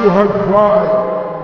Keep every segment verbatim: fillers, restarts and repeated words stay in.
had cried.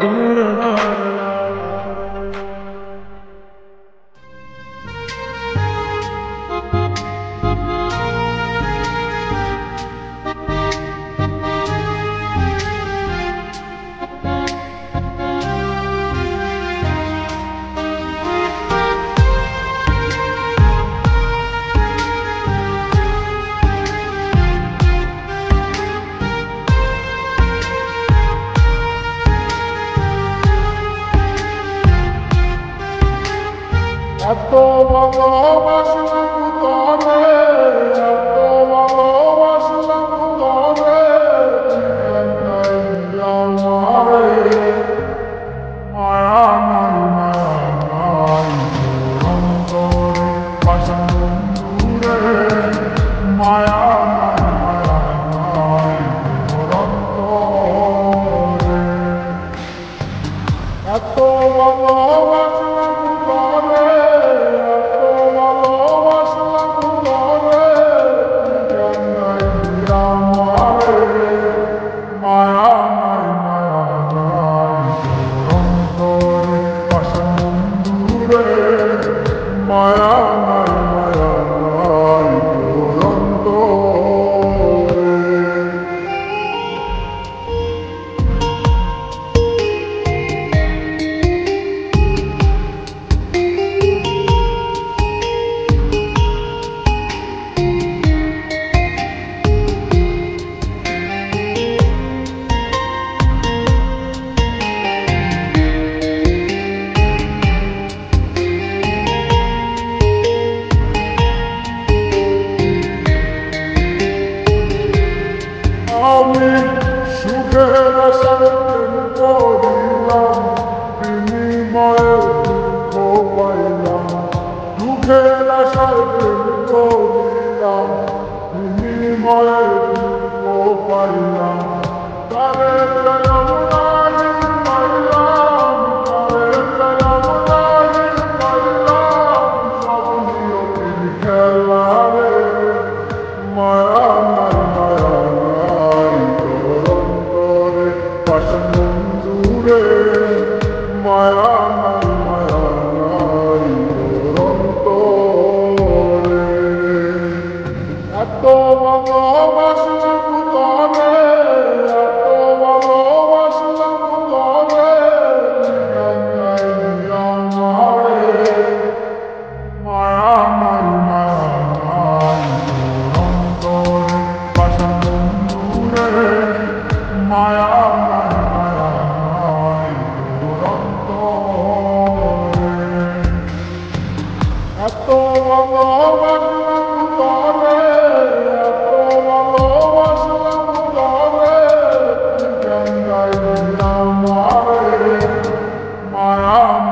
এত ভালোবাসলাম তবে, এত ভালোবাসলাম তবে, আমারে মায়া নাই মায়া নাই অন্তরে বাসন দূরে মায়া নাই মায়া নাই অন্তরে এত ভালোবাসলাম তবে, মায়া নাই মায়া নাই অন্তরে আমি সুখের আশায় প্রেম করিলাম, বিনিময়ে দুঃখ পাইলাম। সুখের আশায় প্রেম করিলাম, বিনিময়ে দুঃখ পাইলাম। তারে পেলাম নাই পাইলাম, তারে পেলাম নাই পাইলাম, সব নিয়তির খেলা রে মায়া নাই মায়া মায়া নাই মায়া নাই অন্তরে এত ভালোবাসলাম তবে, এত ভালোবাসলাম তবে, আমারে মায়া নাই মায়া নাই অন্তরে বাসন দূরে মায়া নাই মায়া নাই এত ভালোবাসলাম তবে, এত ভালোবাসলাম তবে, আমারে মায়া